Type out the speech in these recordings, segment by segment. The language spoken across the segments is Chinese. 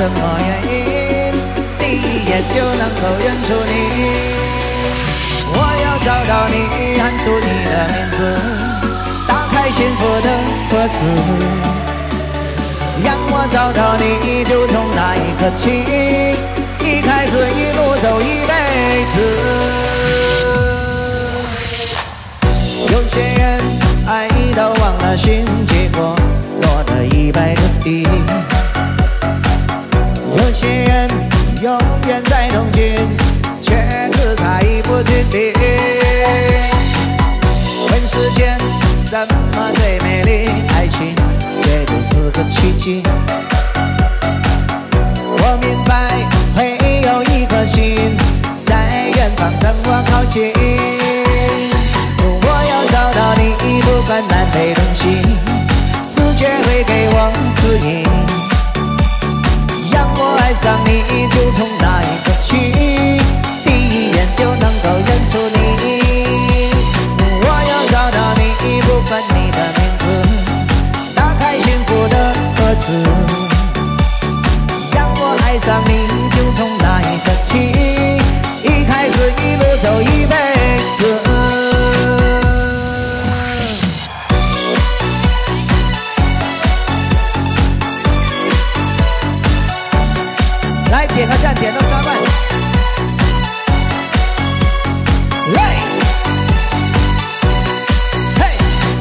什么原因，第一眼就能够认出你。我要找到你，喊出你的名字，打开幸福的盒子。让我找到你，就从那一刻起，一开始一路走一辈子。有些人爱到忘了心，结果落得100个底。有些人永远在同行，却只差一步之地。问世间什么最美丽？爱情绝对是个奇迹。我明白会有一颗心在远方等我靠近。我要找到你，不管南北东西，直觉会给我指引。让我爱上你，就从那一刻起，第一眼就能够认出你。我要找到你，不管你的名字，打开幸福的盒子。让我爱上你，就从那一刻起，一开始一路走一辈子。来点个赞，点到3万。来，嘿，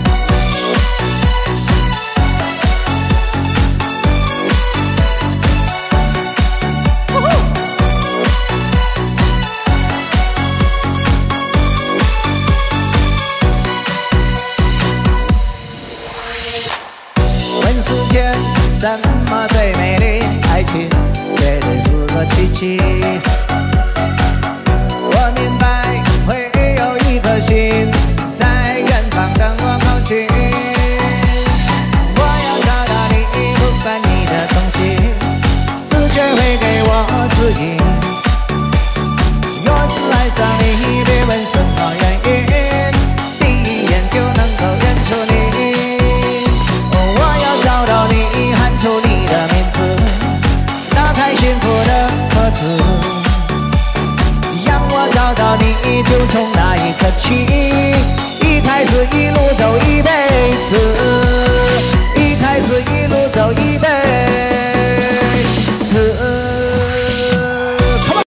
呼呼。问世间什么最美丽？爱情绝对是个奇迹。我明白会有一颗心